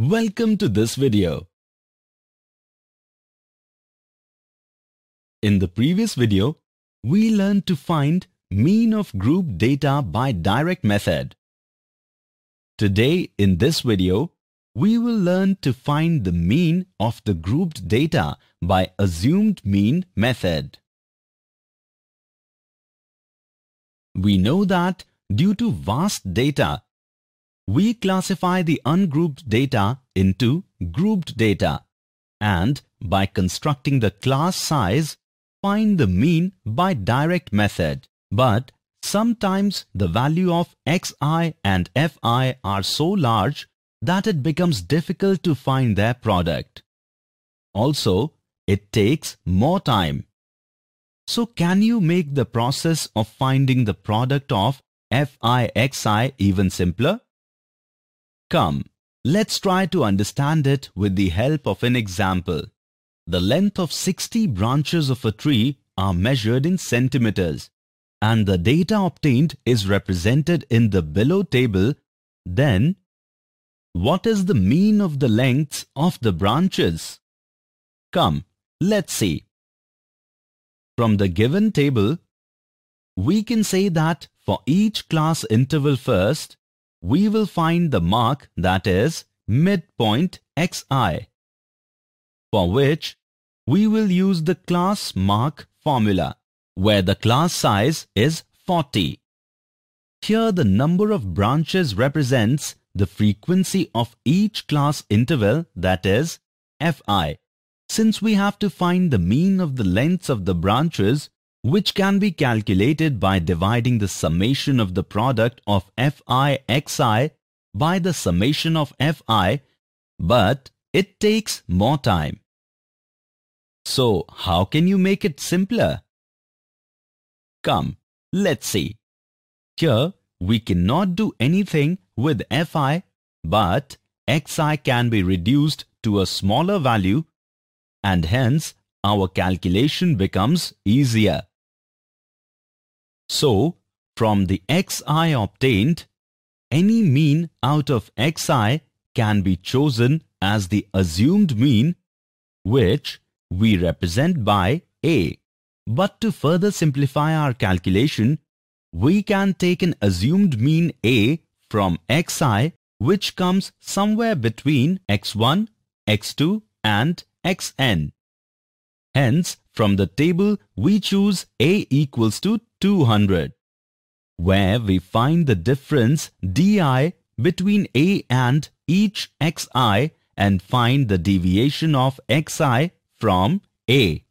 Welcome to this video. In the previous video, we learned to find mean of group data by direct method. Today in this video, we will learn to find the mean of the grouped data by assumed mean method. We know that due to vast data, we classify the ungrouped data into grouped data and by constructing the class size, find the mean by direct method. But sometimes the value of xi and fi are so large that it becomes difficult to find their product. Also, it takes more time. So can you make the process of finding the product of fi xi even simpler? Come, let's try to understand it with the help of an example. The length of 60 branches of a tree are measured in centimeters, and the data obtained is represented in the below table. Then, what is the mean of the lengths of the branches? Come, let's see. From the given table, we can say that for each class interval first, we will find the mark that is midpoint xi, for which we will use the class mark formula, where the class size is 40. Here the number of branches represents the frequency of each class interval, that is fi. Since we have to find the mean of the lengths of the branches, which can be calculated by dividing the summation of the product of fi xi by the summation of fi, but it takes more time. So how can you make it simpler? Come, let's see. Here we cannot do anything with fi, but xi can be reduced to a smaller value, and hence our calculation becomes easier. So, from the xi obtained, any mean out of xi can be chosen as the assumed mean, which we represent by a. But to further simplify our calculation, we can take an assumed mean a from xi, which comes somewhere between x1, x2 and xn. Hence, from the table, we choose a equals to 200, where we find the difference di between a and each xi and find the deviation of xi from a,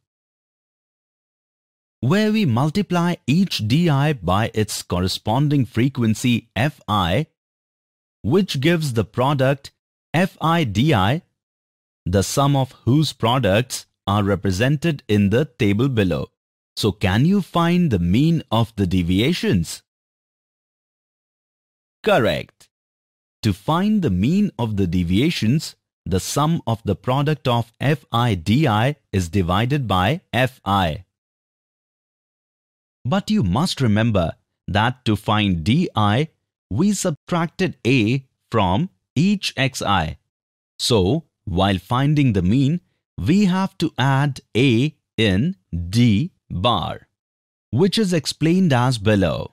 where we multiply each di by its corresponding frequency fi, which gives the product fi di, the sum of whose products are represented in the table below. So can you find the mean of the deviations? Correct. To find the mean of the deviations, the sum of the product of fi di is divided by fi. But you must remember that to find di, we subtracted a from each xi. So, while finding the mean, we have to add a in d bar, which is explained as below,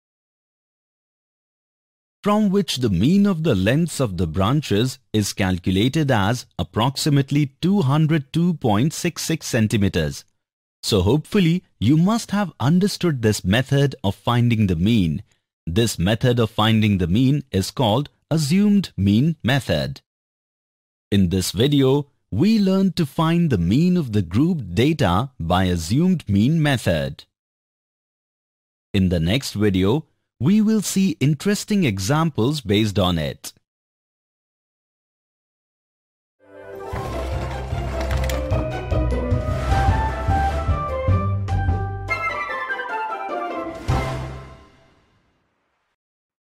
from which the mean of the lengths of the branches is calculated as approximately 202.66 centimeters. So hopefully you must have understood this method of finding the mean. This method of finding the mean is called assumed mean method. In this video, we learned to find the mean of the grouped data by assumed mean method. In the next video, we will see interesting examples based on it.